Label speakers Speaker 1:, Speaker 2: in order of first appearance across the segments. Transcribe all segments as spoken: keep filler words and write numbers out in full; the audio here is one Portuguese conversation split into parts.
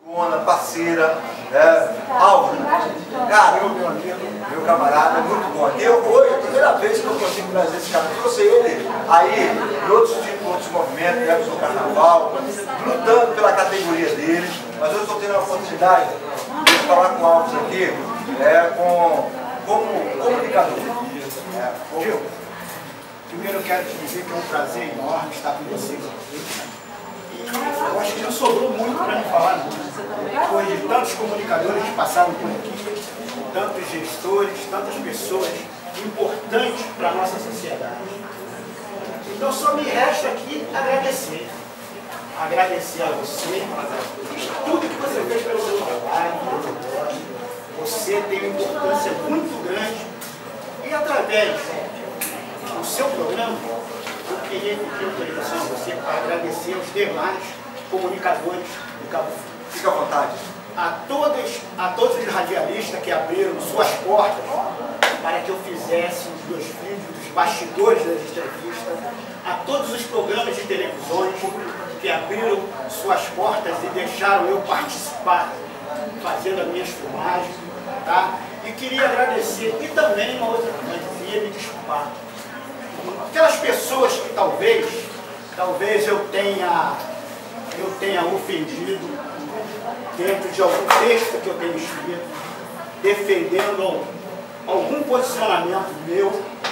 Speaker 1: Dona, parceira, é, Álvaro, cara, meu, meu amigo, meu camarada, é muito bom. Eu, hoje, é a primeira vez que eu consigo trazer esse cara, eu trouxe ele aí, em outros tipos, outros movimentos, né, do carnaval, lutando pela categoria dele, mas hoje eu estou tendo a oportunidade de falar com o Álvaro aqui, é, com, como comunicador. É,
Speaker 2: Gil, primeiro eu quero te dizer que é um prazer enorme estar com vocês aqui. Eu acho que já sobrou muito para me falar, depois de tantos comunicadores que passaram por aqui, tantos gestores, tantas pessoas importantes para a nossa sociedade. Então só me resta aqui agradecer. Agradecer a você, tudo que você fez pelo seu trabalho, pelo blog. Você tem uma importância muito grande e através do seu programa, eu queria pedir autorização a você para agradecer aos demais comunicadores do Cabo Frio.
Speaker 1: Fica à vontade.
Speaker 2: A todos, a todos os radialistas que abriram suas portas para que eu fizesse os meus vídeos, os bastidores das entrevistas, a todos os programas de televisões que abriram suas portas e deixaram eu participar, fazendo as minhas filmagens, tá? E queria agradecer, e também uma outra coisa, queria me desculpar. Aquelas pessoas que talvez, talvez eu tenha, eu tenha ofendido dentro de algum texto que eu tenho escrito, defendendo algum posicionamento meu,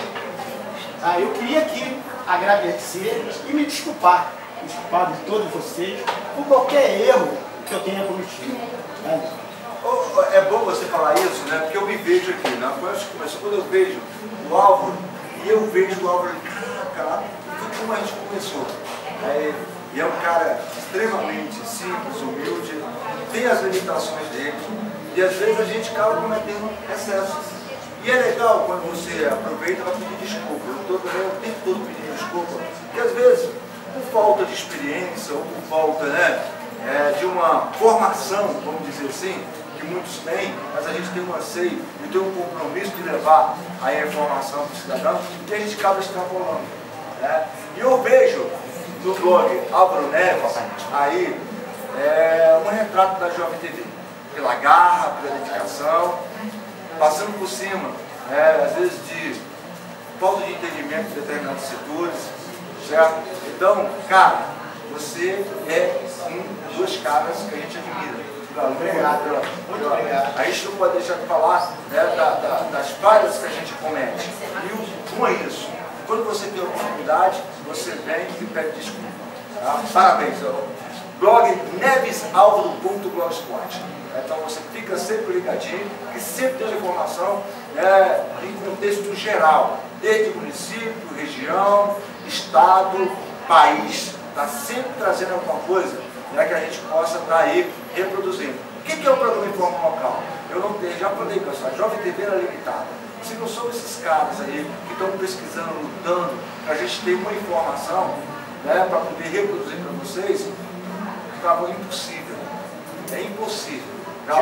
Speaker 2: tá? Eu queria aqui agradecer e me desculpar, me desculpar de todos vocês por qualquer erro que eu tenha cometido. Tá?
Speaker 1: É bom você falar isso, né? Porque eu me vejo aqui, né? Mas quando eu vejo o Álvaro, e eu vejo o Álvaro, cara, tudo como a gente começou. É, e é um cara extremamente simples, humilde, tem as limitações dele, e às vezes a gente acaba cometendo excessos. E é legal quando você aproveita para pedir desculpa. Eu estou também o tempo todo pedindo desculpa, porque às vezes, por falta de experiência, ou por falta, né, é, de uma formação, vamos dizer assim, que muitos têm, mas a gente tem um anseio e tem um compromisso de levar a informação para o cidadão, e a gente acaba extrapolando. Né? E eu vejo no blog Álvaro Neves, aí, é, um retrato da Jovem T V, pela garra, pela dedicação, passando por cima, é, às vezes de falta de entendimento de determinados setores, certo? Então, cara, você é um dos caras que a gente admira.
Speaker 2: Obrigado, muito obrigado.
Speaker 1: A gente não pode deixar de falar, né, da, da, das falhas que a gente comete. E o bom é isso. Quando você tem a oportunidade, você vem e pede desculpa. Tá? Parabéns. Blog nevesalvaro ponto blogspot. Então você fica sempre ligadinho, que sempre tem informação, né, em contexto geral, desde município, região, estado, país. Está sempre trazendo alguma coisa, né, que a gente possa estar aí reproduzindo. O que, que é o programa Informa Local? Eu não tenho, já falei, pessoal, a Jovem T V era limitada. Se não são esses caras aí que estão pesquisando, lutando, para a gente ter uma informação, né, para poder reproduzir para vocês, estava impossível. É impossível.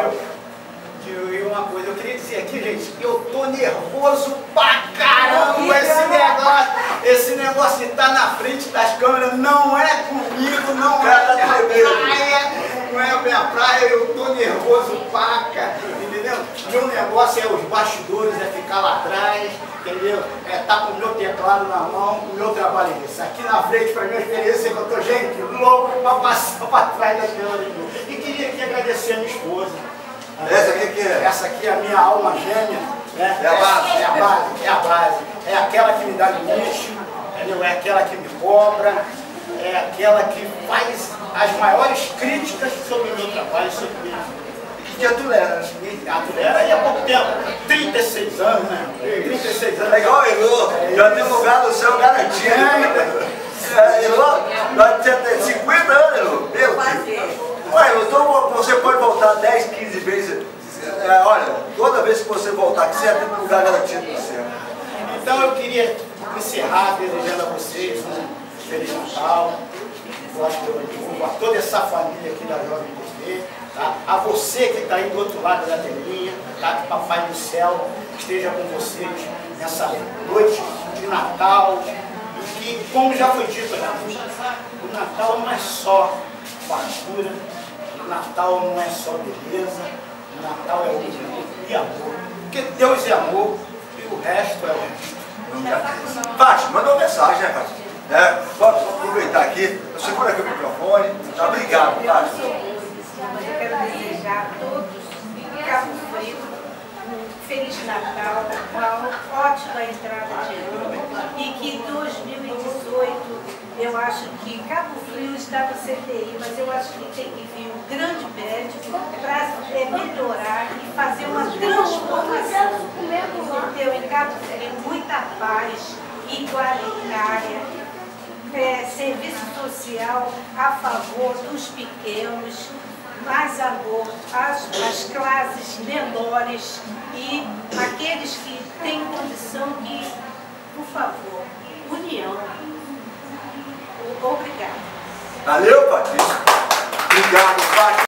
Speaker 2: E uma coisa, eu queria dizer aqui, gente, eu tô nervoso pra caramba. Esse negócio, esse negócio de estar na frente das câmeras não é comigo, não é minha praia, não é minha praia, eu tô nervoso pra cá, entendeu? Meu negócio é os bastidores, é ficar lá atrás, entendeu? É estar com o meu teclado na mão, o meu trabalho é esse. Aqui na frente, para minha experiência, que eu tô, gente, louco pra passar pra trás das câmeras. E queria aqui agradecer a minha esposa.
Speaker 1: Essa aqui que é?
Speaker 2: Essa aqui é a minha alma gêmea, né?
Speaker 1: É a base.
Speaker 2: É a base, é a base. É aquela que me dá limite, entendeu? É aquela que me cobra, é aquela que faz as maiores críticas sobre o meu trabalho, sobre mim.
Speaker 1: E que a tolera.
Speaker 2: A tolera e há pouco tempo, trinta e seis anos, né? trinta e seis anos.
Speaker 1: É igual o Elô, já tem lugar no céu garantido. É, Elô, nós temos cinquenta anos, Elô. Meu Deus. Ué, então você pode voltar dez, quinze vezes. É, olha, toda vez que você voltar aqui, você já tem um lugar garantido no céu.
Speaker 2: Então eu queria encerrar desejando a vocês um Feliz Natal, a toda essa família aqui da Jovem T V, tá? A você que está aí do outro lado da telinha, tá? Que Papai do Céu esteja com vocês nessa noite de Natal. E que, como já foi dito aqui, o Natal não é só fartura, Natal não é só beleza, Natal é unidade e amor. Porque Deus é amor e o resto é o resto.
Speaker 1: Fátima, manda uma mensagem, né, Fátima? É, só, só aproveitar aqui, eu seguro aqui o microfone. Tá, obrigado, Fátima.
Speaker 3: Mas eu quero desejar a todos em Cabo Frio um Feliz Natal, uma ótima entrada de ano e que dois mil e dezoito, eu acho que Cabo Frio está no C T I, mas eu acho que tem que vir um grande médico para melhorar e fazer uma transformação. Entendeu? Em Cabo Frio, muita paz, igualitária. É, serviço social a favor dos pequenos, mais amor às, às classes menores e aqueles que têm condição de, por favor, união. Obrigada.
Speaker 1: Valeu, Patrícia. Obrigado, Fátima.